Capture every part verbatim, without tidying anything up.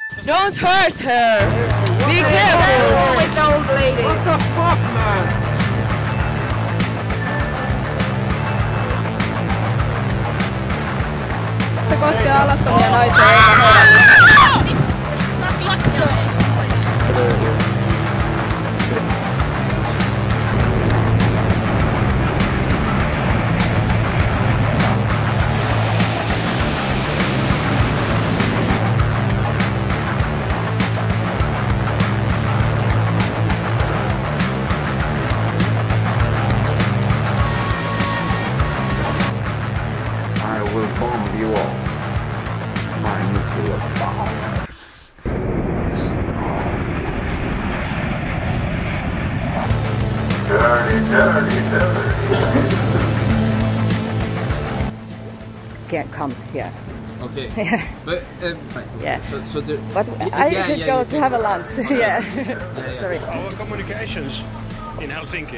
Don't hurt her! Be careful with the old lady! What the fuck, man? Se koskee alastomia naisia eikä nuoria. I will bomb you all. My nuclear bombs. Dirty, dirty, dirty. Can't come here. Okay. Yeah. But um, fine. Yeah. So, so the, But yeah, I yeah, should yeah, go yeah, to yeah. have a lunch. yeah. Yeah, yeah. Sorry. Our communications in Helsinki.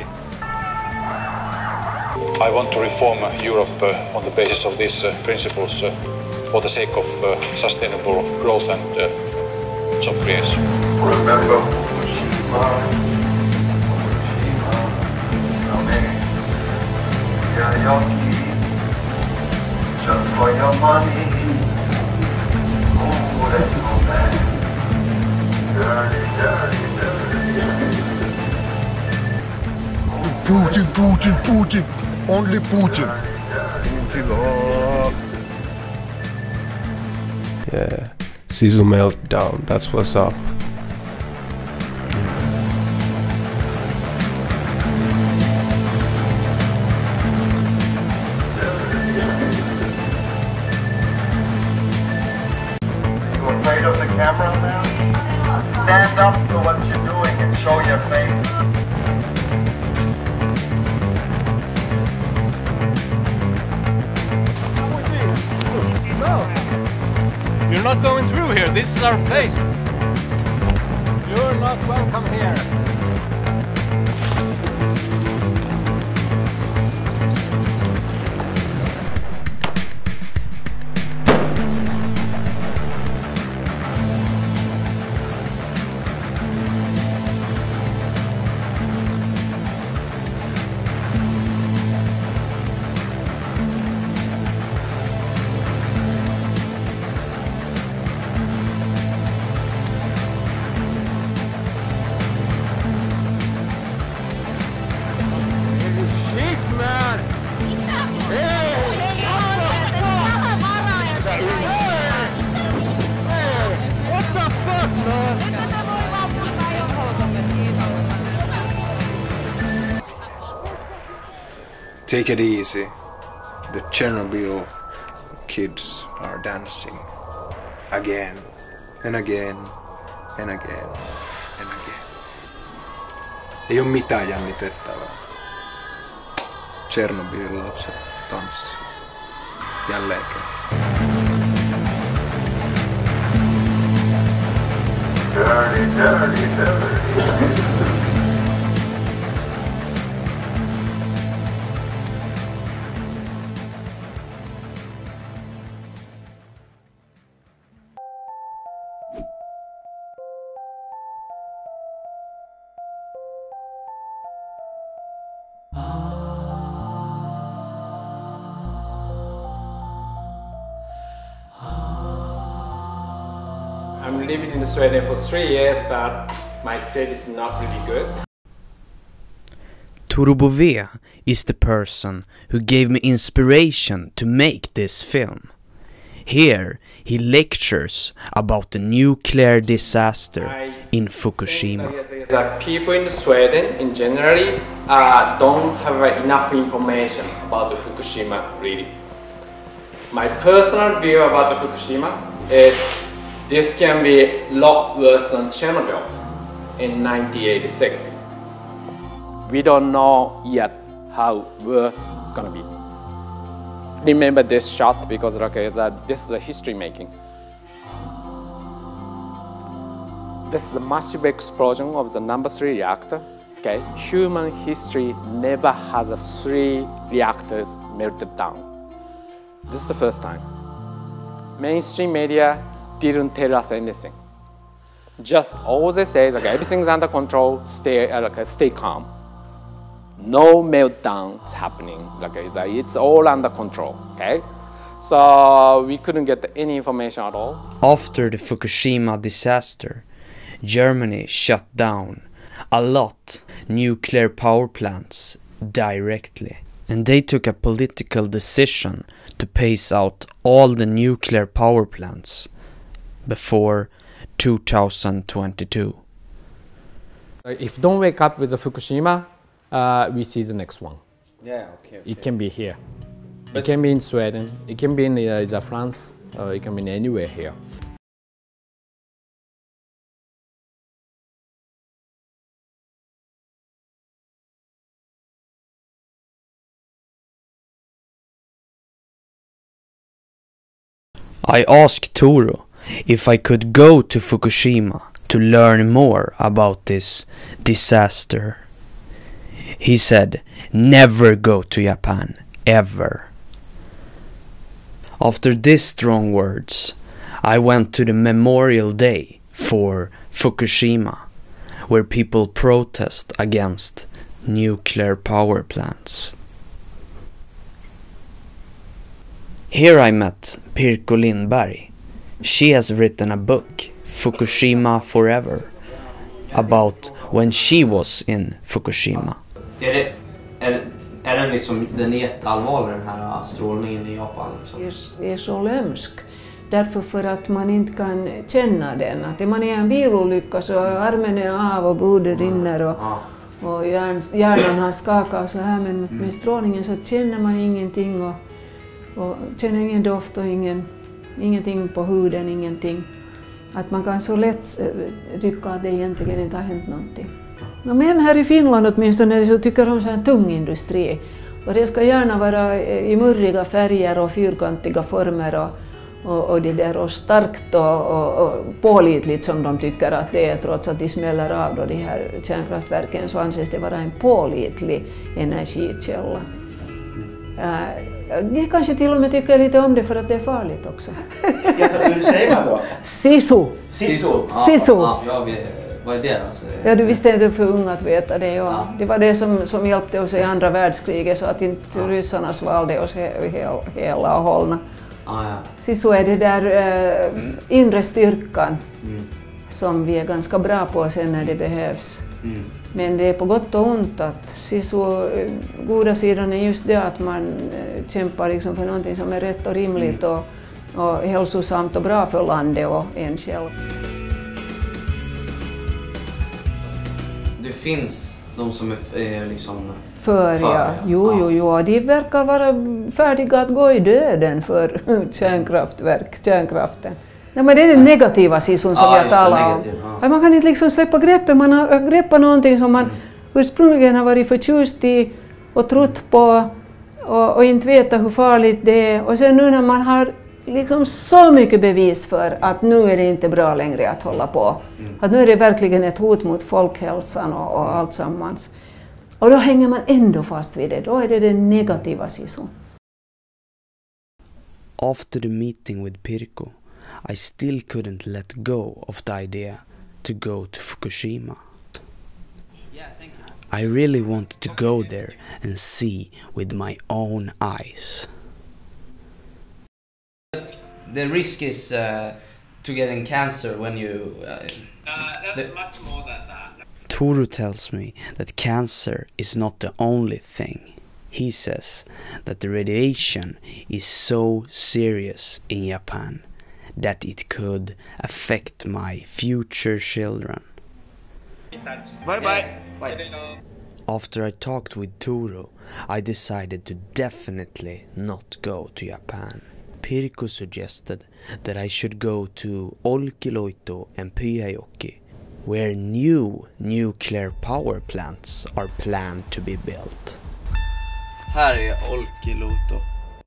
I want to reform Europe uh, on the basis of these uh, principles uh, for the sake of uh, sustainable growth and uh, job creation. Remember Fukushima, Fukushima, Pyhäjoki, just for your money, kuulet on dirty, dirty, dirty. Putin, Putin, Putin, only Putin. Putin, oh. Yeah, Sisu Meltdown, that's what's up. You afraid of the camera now? Stand up to what you're doing and show your face. You're not going through here, this is our place. You're not welcome here. Take it easy. The Chernobyl kids are dancing again and again and again and again. Ei oo mitään jännitettävää. Chernobylin lapset tanssii. Jälleen kerran. Dirty, dirty, dirty. I'm living in Sweden for three years, but my state is not really good. Turbo is the person who gave me inspiration to make this film. Here he lectures about the nuclear disaster in Fukushima. The people in Sweden in general uh, don't have enough information about the Fukushima really. My personal view about the Fukushima is this can be a lot worse than Chernobyl in nineteen eighty-six. We don't know yet how worse it's gonna be. Remember this shot because okay, that this is a history making. This is a massive explosion of the number three reactor. Okay, human history never had the three reactors melted down. This is the first time. Mainstream media didn't tell us anything. Just all they say is, okay, everything's under control, stay, uh, like, stay calm. No meltdowns happening, like, it's, uh, it's all under control, okay? So we couldn't get any information at all. After the Fukushima disaster, Germany shut down a lot nuclear power plants directly. And they took a political decision to pace out all the nuclear power plants before two thousand twenty-two. If don't wake up with the Fukushima, uh, we see the next one. Yeah, okay. okay. It can be here. But it can be in Sweden. It can be in uh, the France. Uh, it can be anywhere here. I asked Toro if I could go to Fukushima to learn more about this disaster. He said, never go to Japan, ever. After these strong words, I went to the Memorial Day for Fukushima, where people protest against nuclear power plants. Here I met Pirkko Lindberg. She has written a book, Fukushima Forever, about when she was in Fukushima. Är det, är, är den liksom, den är jätteallvarlig, den här strålningen i Japan? Liksom? Det är så lömsk. Därför för att man inte kan känna den. Att om man är en bilolycka så armen är av och blodet rinner och, och hjärn, hjärnan har skakat så här. Men med strålningen så känner man ingenting och, och känner ingen doft och ingen, ingenting på huden, ingenting. Att man kan så lätt tycka att det egentligen inte har hänt någonting. Men här i Finland åtminstone så tycker de så en tung industri. Och det ska gärna vara i murriga färger och fyrkantiga former och, och, och det där och starkt och, och, och pålitligt som de tycker att det är, trots att de smäller av då de här kärnkraftverken så anses det vara en pålitlig energikälla. Jag kanske till och med tycker lite om det för att det är farligt också. Ja, så hur säger man då? Sisu! Sisu! Sisu! Ja, ja, ja, vad är det alltså? Ja, du visste inte för ung att veta det. Ja. Det var det som, som hjälpte oss i andra världskriget så att inte ja. ryssarna svalde oss he, he, hela och hållna. Ah, ja. Sisu är det där äh, inre styrkan mm. som vi är ganska bra på sen när det behövs. Mm. Men det är på gott och ont att Sisu, goda sidan är just det att man kämpar liksom för någonting som är rätt och rimligt och, och hälsosamt och bra för landet och en själv. Det finns de som är liksom för, för ja. Jo, jo, jo. De verkar vara färdiga att gå i döden för kärnkraftverk, kärnkraften. Nej, men det är den negativa sisun som ja, jag talar om. Ja. Man kan inte liksom släppa greppet, man har greppat någonting som man mm. ursprungligen har varit förtjust i och trott på och, och inte veta hur farligt det är. Och sen nu när man har liksom så mycket bevis för att nu är det inte bra längre att hålla på. Mm. Att nu är det verkligen ett hot mot folkhälsan och, och allt sammans. Och då hänger man ändå fast vid det, då är det den negativa sisun. After the meeting with Pirkko, I still couldn't let go of the idea to go to Fukushima. Yeah, thank you. I really wanted to go there and see with my own eyes. The risk is uh, to getting cancer when you... Uh, uh, that's much more than that. Toro tells me that cancer is not the only thing. He says that the radiation is so serious in Japan that it could affect my future children. Bye bye. Bye. After I talked with Toro, I decided to definitely not go to Japan. Pirkko suggested that I should go to Olkiluoto and Pyhäjoki, where new nuclear power plants are planned to be built. Här är Olkiluoto.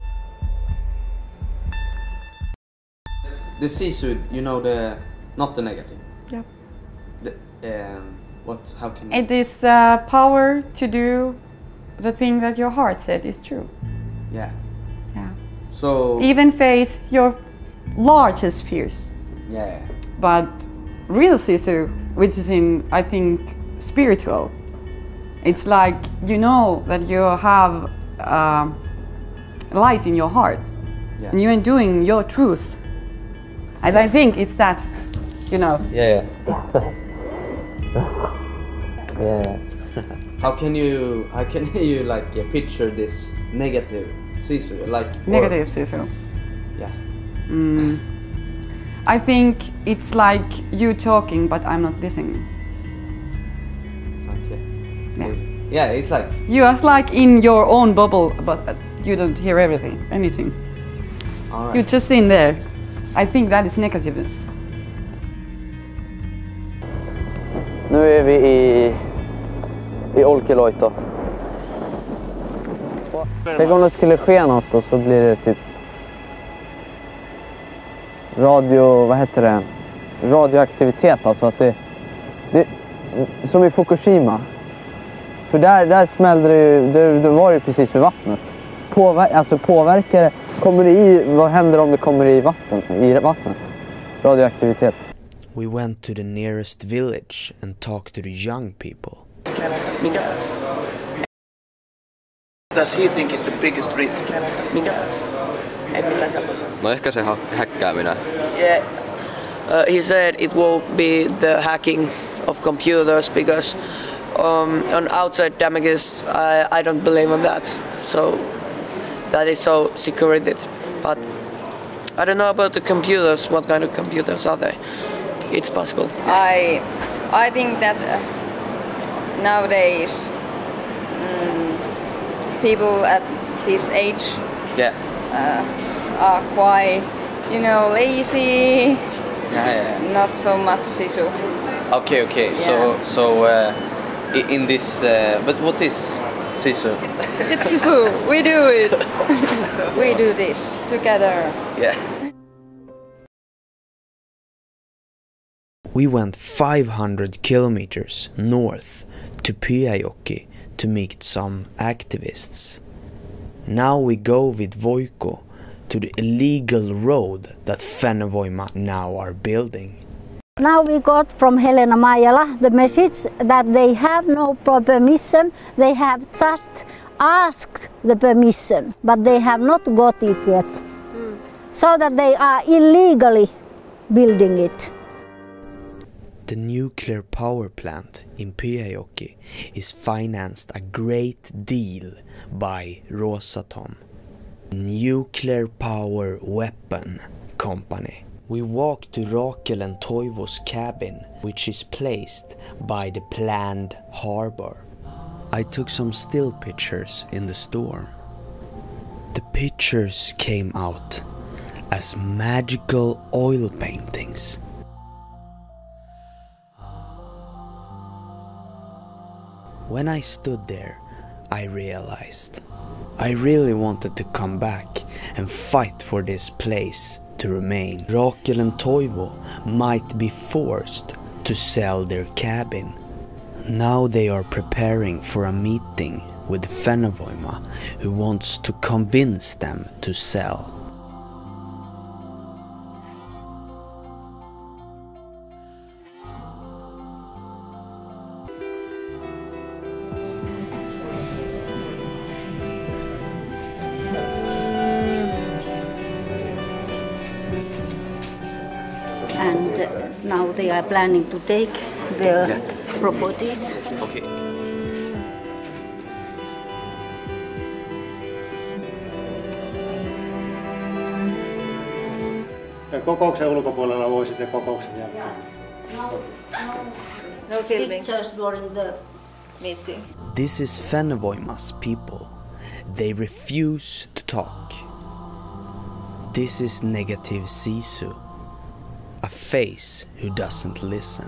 The Sisu, you know, the not the negative. Yeah. The, um, what? How can? It is uh, power to do the thing that your heart said is true. Yeah. Yeah. So even face your largest fears. Yeah. But real Sisu, which is in, I think, spiritual. It's like you know that you have uh, light in your heart, yeah. and you're doing your truth. And I think it's that, you know. Yeah. Yeah. yeah. How can you? How can you like uh, picture this negative Sisu? Like negative Sisu. Yeah. Mm. I think it's like you talking, but I'm not listening. Okay. Yeah. Yeah, it's like you are like in your own bubble, but you don't hear everything, anything. All right. You're just in there. I think that is negativeness. Nu är vi i i Olkiluoto. Tänk om det skulle ske något och så blir det typ radio, vad heter det? Radioaktivitet, alltså att det, det som i Fukushima. För där där smällde det ju, det, det var ju precis med vattnet. Påver, alltså påverkar det, kommer det i, vad händer om det kommer i vatten, i vattnet? Radioaktivitet. We went to the nearest village and talked to the young people. Does he think is the biggest risk? No ehkä se häkkääminen. Yeah. Uh, he said it will be the hacking of computers because um, on outside damages I, I don't believe on that. So that is so security. But I don't know about the computers. What kind of computers are they? It's possible. I I think that uh, nowadays um, people at this age yeah. uh, are quite, you know, lazy. Yeah, yeah, yeah. Not so much Sisu. Okay, okay. Yeah. So, so uh, in this, uh, but what is Sisu? It's Sisu. We do it. We do this together. Yeah. We went five hundred kilometers north to Pyhäjoki to meet some activists. Now we go with Voiko to the illegal road that Fennovoima now are building. Now we got from Helena Maijala the message that they have no permission, they have just asked the permission, but they have not got it yet. Mm. So that they are illegally building it. The nuclear power plant in Pyhäjoki is financed a great deal by Rosatom, nuclear power weapon company. We walk to Rakel and Toivo's cabin, which is placed by the planned harbor. I took some still pictures in the storm. The pictures came out as magical oil paintings. When I stood there, I realized I really wanted to come back and fight for this place to remain. Rakel and Toivo might be forced to sell their cabin. Now they are preparing for a meeting with Fennovoima, who wants to convince them to sell. And now they are planning to take their yeah. properties. Okay. Kokouksen ulkopuolella voi sitten kokouksen jälkeen. No filming. Pictures during the meeting. This is Fennovoima's people. They refuse to talk. This is negative Sisu, a face who doesn't listen.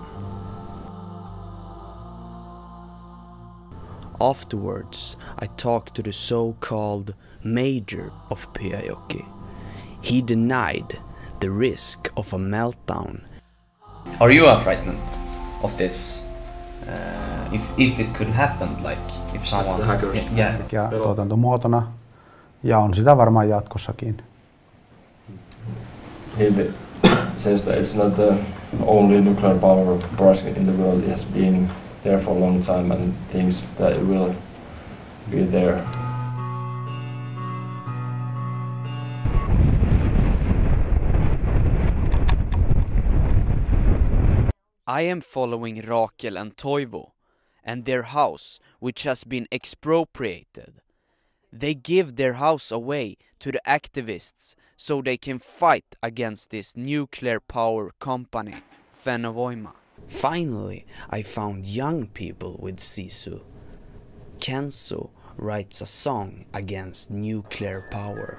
Afterwards, I talked to the so-called mayor of Pyhäjoki. He denied the risk of a meltdown. Are you frightened of this? Uh, if if it could happen, like if someone, yeah, ja tuotantomuotona, ja on sitä varmaan jatkossakin. says that it's not the only nuclear power project in the world. It has been there for a long time and thinks that it will be there. I am following Rakel and Toivo and their house, which has been expropriated. They give their house away to the activists so they can fight against this nuclear power company, Fennovoima. Finally, I found young people with Sisu. Kenzo writes a song against nuclear power.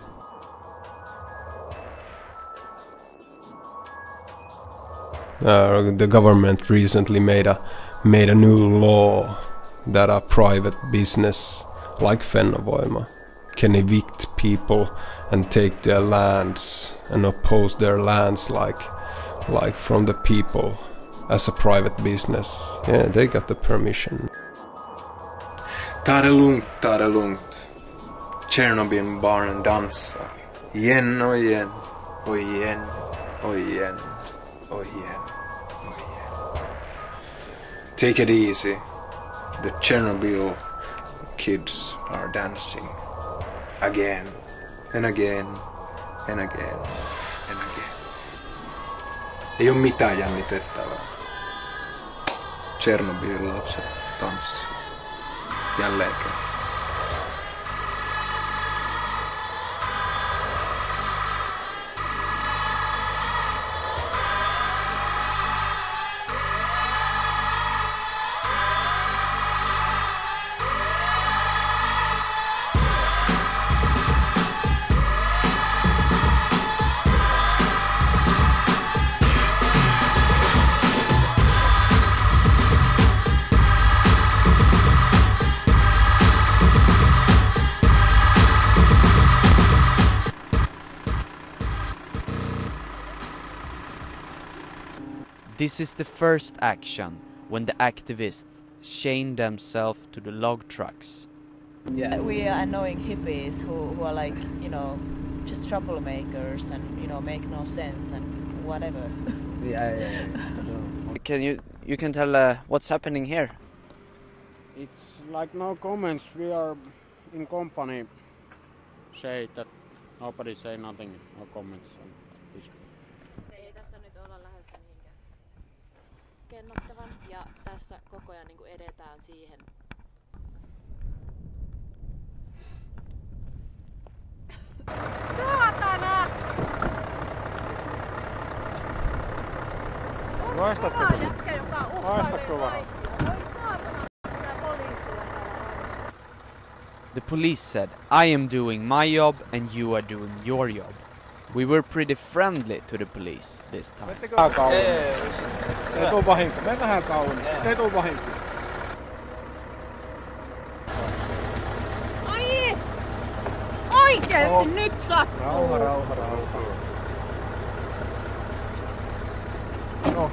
Uh, the government recently made a made a new law that a private business like Fennovoima can evict people and take their lands and oppose their lands like like from the people as a private business. Yeah, they got the permission. Ta det lugnt, ta det lugnt. Tjernobylbarnen dansar. Igen och igen, och igen, och igen, och igen, och igen. Take it easy. The Chernobyl kids are dancing. Again, and again, and again, and again. Ei oo mitään jännitettävää. Tchernobylin lapset tanssii. Jälleen kerran. This is the first action when the activists chain themselves to the log trucks. Yeah. We are annoying hippies who, who are like, you know, just troublemakers and, you know, make no sense and whatever. Yeah, yeah, yeah. Can you you can tell uh, what's happening here? It's like no comments. We are in company. Say that nobody say nothing. No comments. Ei tässä nyt olla lähdössä mihinkään kennottavan ja tässä koko ajan niin kuin edetään siihen. Saatana! On kova jätkä, joka uhkailee naisia. Oi saatana, mitä poliisia täällä on. The police said, I am doing my job and you are doing your job. We were pretty friendly to the police this time. Vähän kauemmin. Ei tuu vahinko. Mene vähän kauemmin. Ei tuu vahinko. Ai! Oikeesti oh. Nyt sattuu! Rauha, rauha, rauha. No.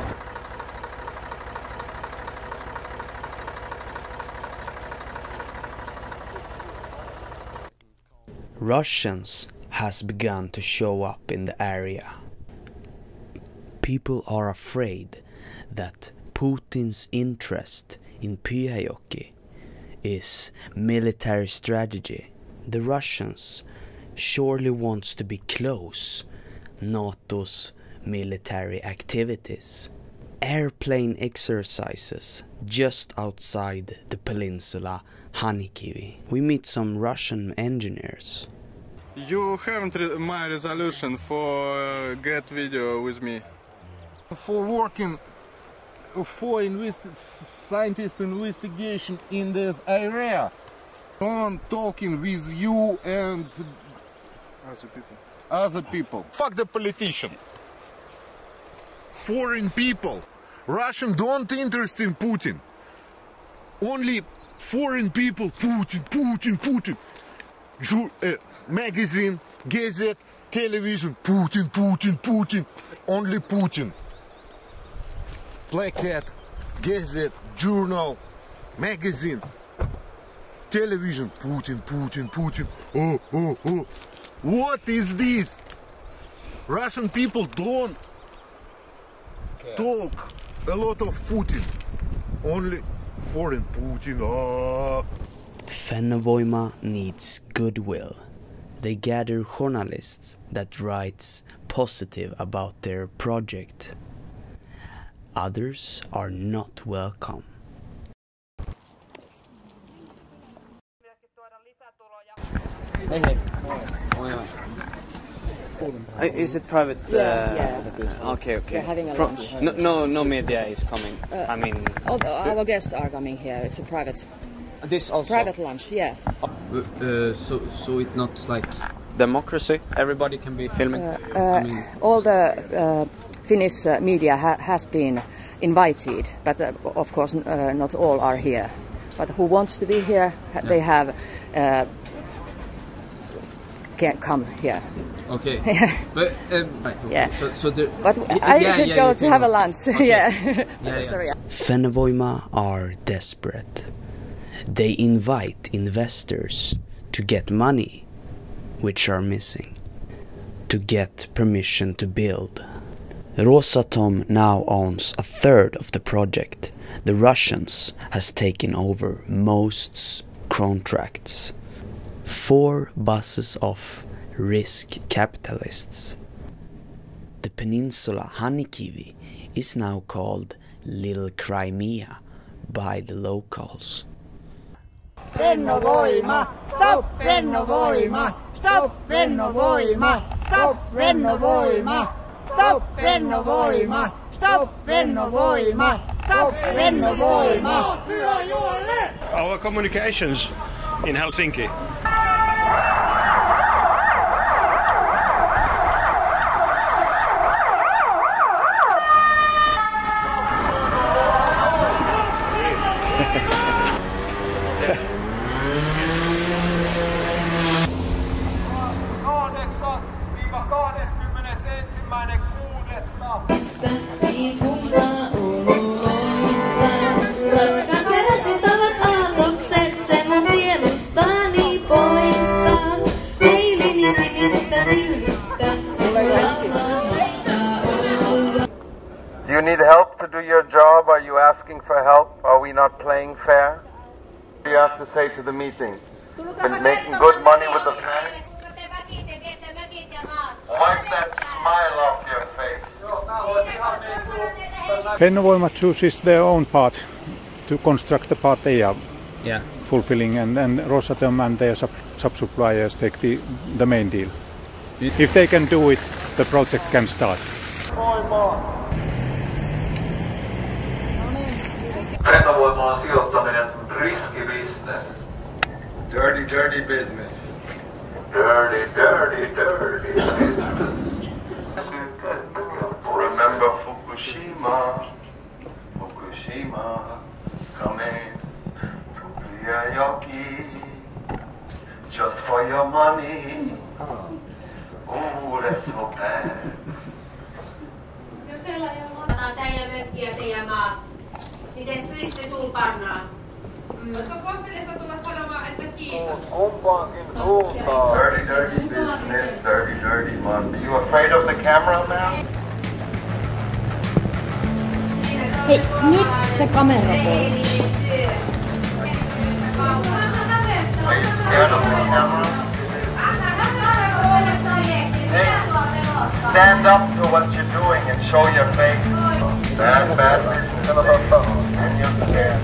Russians has begun to show up in the area. People are afraid that Putin's interest in Pyhäjoki is military strategy. The Russians surely wants to be close NATO's military activities. Airplane exercises just outside the peninsula Hanikivi. We meet some Russian engineers. You haven't re my resolution for uh, get video with me. For working for invest scientist investigation in this area. I'm talking with you and other people. Other people. Fuck the politician. Foreign people. Russian don't interest in Putin. Only foreign people. Putin, Putin, Putin. Ju uh, magazine, gazette, television. Putin, Putin, Putin. Only Putin. Placard, gazette, journal, magazine, television. Putin, Putin, Putin. Oh, oh, oh. What is this? Russian people don't talk a lot of Putin. Only foreign Putin. Ah. Fennovoima needs goodwill. They gather journalists that writes positive about their project. Others are not welcome. Hey, hey. Uh, is it private? Uh, Yeah, yeah. Okay, okay. We're having a Pro- lunch. No, no, no media is coming. Uh, I mean, All the, our guests are coming here. It's a private. This also. Private lunch, yeah. Uh, so, so it's not like democracy. Everybody can be filming. Uh, I mean, all the uh, Finnish uh, media ha has been invited, but uh, of course uh, not all are here. But who wants to be here, ha they have uh, can come here. okay. But um, right. Okay. Yeah. So, so the. But yeah, I yeah, should yeah, go you to can have go. a lunch. Okay. Yeah. Yeah, yeah. Sorry. Fennovoima are desperate. They invite investors to get money, which are missing, to get permission to build. Rosatom now owns a third of the project. The Russians has taken over most contracts. Four buses of risk capitalists. The peninsula Hanhikivi is now called Little Crimea by the locals. Fennovoima! Stop Fennovoima! Stop Fennovoima! Stop Fennovoima! Stop Fennovoima! Stop Fennovoima! Stop Fennovoima! Our communications in Helsinki. Do you need help to do your job? Are you asking for help? Are we not playing fair? What do you have to say to the meeting? Been making good money with the pay? Wipe that smile off your face. Fennovoima chooses their own part to construct the part they are yeah. fulfilling, and then Rosatom and their sub sub-suppliers take the, the main deal. If they can do it, the project can start. Fennovoimaan sijoittaminen riskibisnes. Dirty, dirty business. Dirty, dirty, dirty business. Remember Fukushima. Fukushima is coming to Pyhäjoki. Just for your money. Oh, that's so bad. Jos sellainen on teidän mökkiä se ja maa. Miten sitten suun pannaan? Olisiko kohteessa tulla sanomaan, että kiitos? Kumpaankin suuntaan. Dirty, dirty business, dirty, dirty money. Are you afraid of the camera, man? Hei, nyt se kamera pois. Are you scared of the camera? Hey, stand up to what you're doing and show your face. Bad, bad business. And you're scared.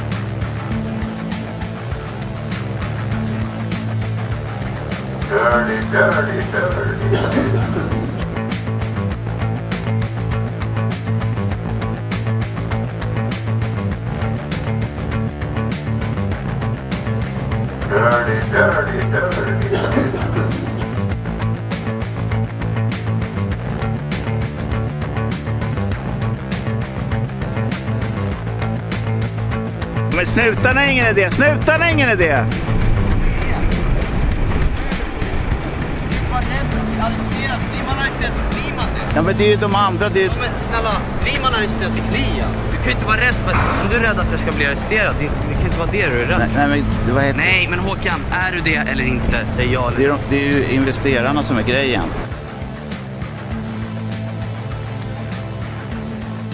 Dirty, dirty, dirty. Dirty, dirty, dirty. Men snutarna är ingen idé, snutarna är ingen idé! Ja, men det är ju de andra, det är ju... Ja, men snälla, blir man arresterad så klia. Du kan ju inte vara rädd för att, om du är rädd att jag ska bli arresterad, det, det kan inte vara det du är rädd. Nej, nej, men, vad heter nej, men Håkan, är du det eller inte? Säg ja eller det är, de, det är ju investerarna som är grejen.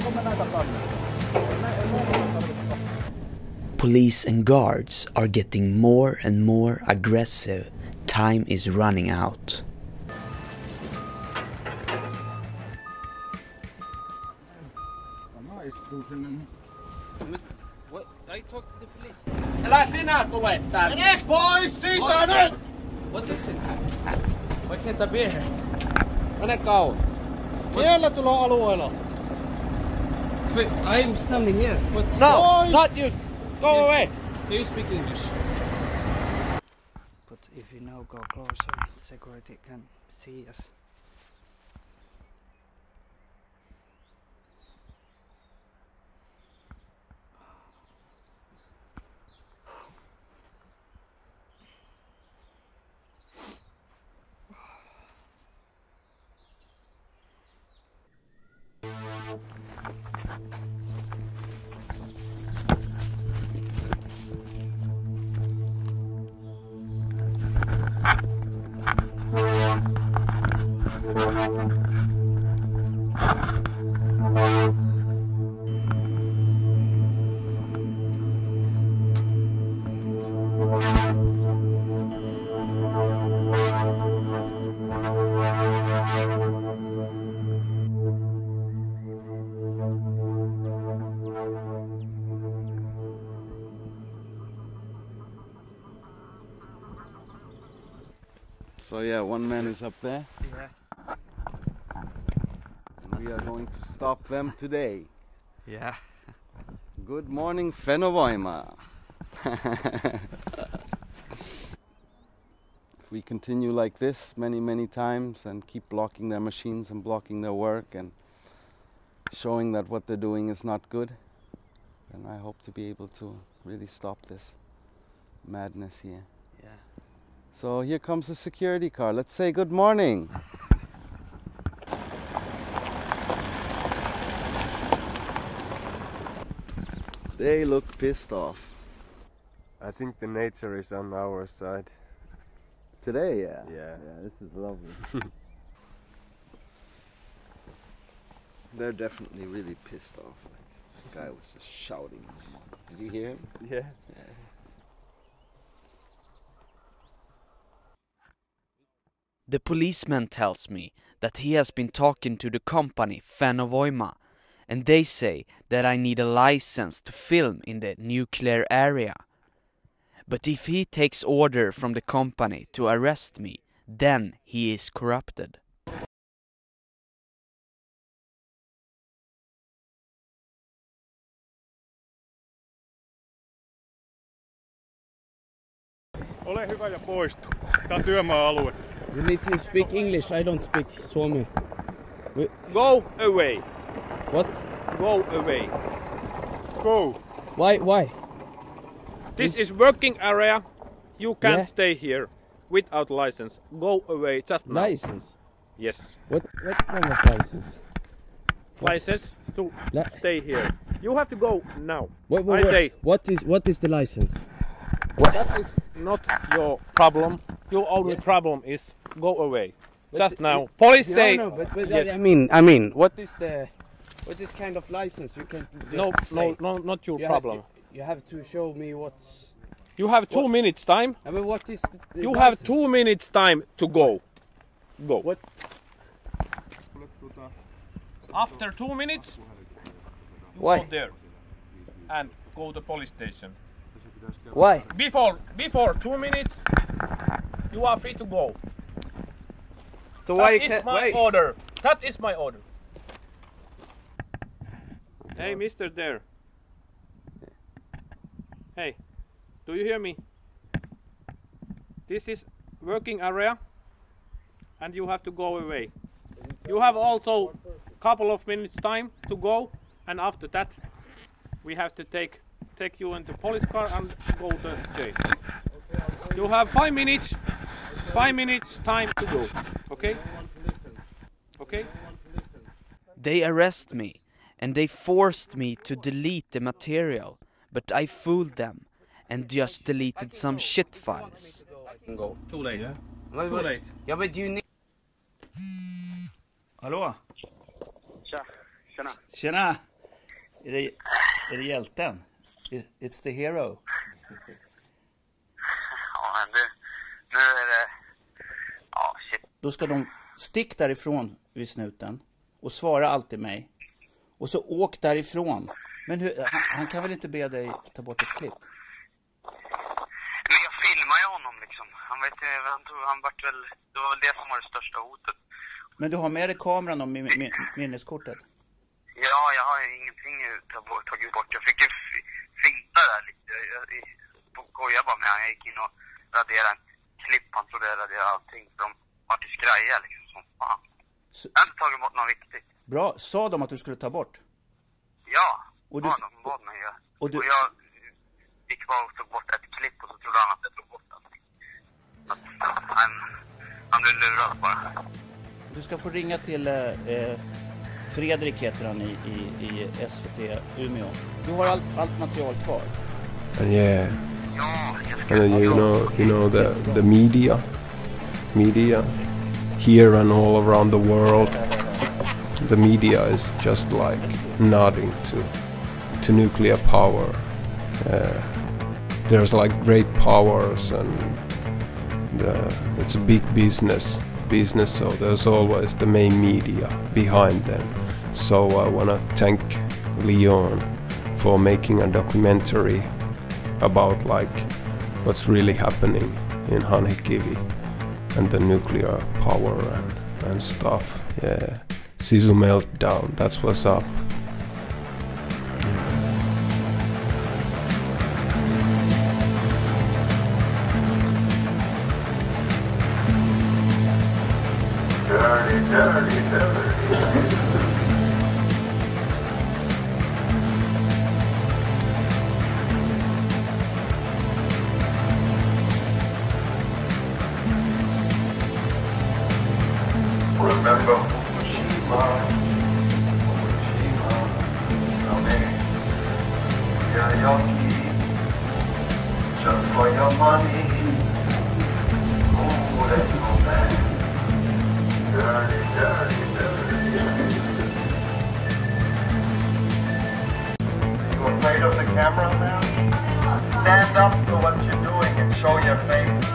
Police and guards are getting more and more aggressive. Time is running out. What? I talked to the police. Älä sinä tule tänne! Mene pois siitä nyt! What is it? Why can't I be here? Mene kauan. Siellä tulo alueella. Wait, I'm standing here. What's No, not you. Go You- away. Do you speak English? But if you now go closer, security can see us. So yeah, one man is up there. Yeah. And we are going to stop them today. Yeah. Good morning, Fennovoima. If we continue like this many, many times and keep blocking their machines and blocking their work and showing that what they're doing is not good, then I hope to be able to really stop this madness here. Yeah. So here comes the security car. Let's say good morning. They look pissed off. I think the nature is on our side. Today, yeah. Yeah. Yeah, this is lovely. They're definitely really pissed off. Like, the guy was just shouting. Did you hear him? Yeah. Yeah. The policeman tells me that he has been talking to the company Fennovoima, and they say that I need a license to film in the nuclear area. But if he takes order from the company to arrest me, then he is corrupted. Ole hyvä ja poistu. Tää on työmaa-alue. You need to speak English. I don't speak Suomi. We... Go away. What? Go away. Go. Why? Why? This is working area. You can't Yeah. stay here without license. Go away just now. License? Yes. What? What kind of license? License to Li- stay here. You have to go now. What, what, I what- say What is what is the license? that is not your problem. Your only problem is go away. Just now. Police no, say no, but, but yes. I mean, I mean, what is the what is kind of license you can just No, say? no, no, not your You problem. Have, you, you have to show me what's. You have two What? minutes time. I mean, what is the, the You have license? two minutes time to go. Go. What? After two minutes, you Why? go there and go to police station. Why? Before before two minutes, you are free to go. So that why you is can't? my Why? order. That is my order. Hey, Mister there. Hey, do you hear me? This is working area, and you have to go away. You have also couple of minutes time to go, and after that, we have to take take you into police car and go to jail. You have five minutes, five minutes time to go. Okay? Okay? They arrest me, and they forced me to delete the material, but I fooled them and just deleted some shit files. Go. Too late. Yeah. Too late. Yeah, but you need. Hallå? Tja, tjena. Tjena! Är det, är det hjälten? It's the hero. Ja, men du, nu är det... Ja, shit. Då ska de stick därifrån vid snuten och svara alltid mig. Och så åk därifrån. Men hur, han, han kan väl inte be dig ta bort ett klipp? Men jag filmar ju honom liksom. Han vet han tror han vart väl det var väl det som var det största hotet. Men du har med dig kameran och min, min, minneskortet? Ja, jag har ju ingenting tagit bort. Jag fick ju finta där lite. Jag, jag skojar bara med han. Jag gick in och raderade en klipp. Han trodde jag raderade allting. De var till skraja liksom som fan. Så, jag har inte tagit bort något viktigt. Bra. Sa de att du skulle ta bort? Ja. Och du, de bad mig göra. Och, du, och jag gick bara och tog bort ett klipp och så trodde han att jag tog bort allting. Han, han blev lurad bara. Du ska få ringa till eh, Fredrik heter han i, i, i S V T Umeå. Du har allt, allt material kvar. And yeah. And then you know, you know the the media, media here and all around the world. The media is just like nodding to to nuclear power. Uh, there's like great powers, and the, it's a big business. Business, so there's always the main media behind them. So I want to thank Leon for making a documentary about like what's really happening in Hanhikivi and the nuclear power and, and stuff. Yeah, Sisu Meltdown, that's what's up. Dirty, dirty, dirty. Remember Fukushima, Fukushima, Pyhäjoki, just for your money, oh, that's no man. Dirty, dirty, dirty. You afraid of the camera, man? Stand up to what you're doing and show your face.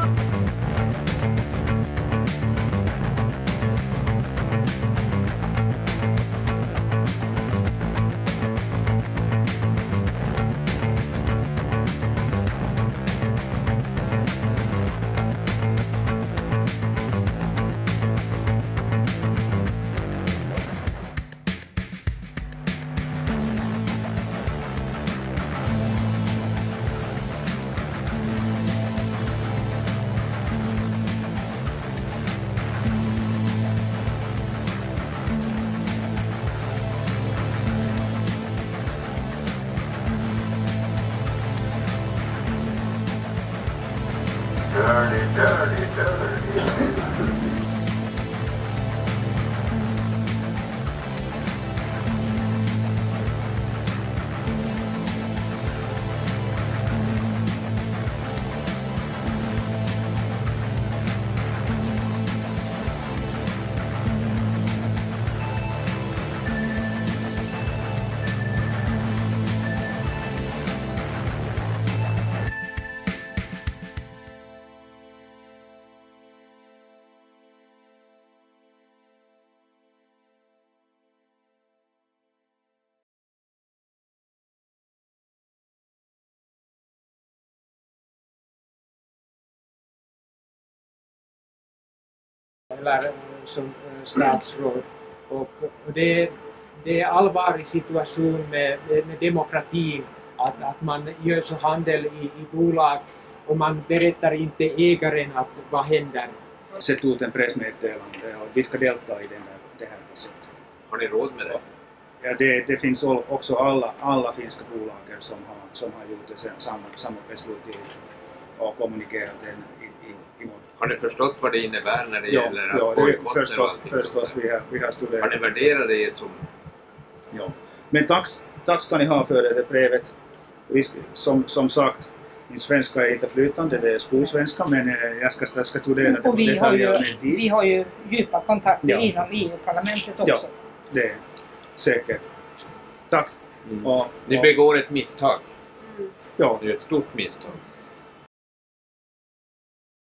Dirty, dirty, dirty. Eller som statsråd. Och det, det är allvarlig situation med, med demokratin att, att man gör så handel i, i bolag och man berättar inte ägaren att vad händer. Sätt ut en pressmeddelande och vi ska delta i den här, det här projektet. Har ni råd med det? Ja, det, det finns också alla, alla finska bolag som har, som har gjort det samma, samma beslut i, och kommunikerat den i, i, i Har ni förstått vad det innebär när det ja, gäller att ja, bojkotta? Förstås, förstås vi, har, vi har studerat. Har ni värderat det som... Ja, men tack, tack ska ni ha för det brevet. Vi, som, som sagt, min svenska är inte flytande, det är skolsvenska, men jag ska, jag ska studera det. Och vi har, ju, vi har ju djupa kontakter ja. inom E U-parlamentet också. Ja, det är säkert. Tack. Mm. Och, Ni begår ett misstag. Ja. Det är ett stort misstag.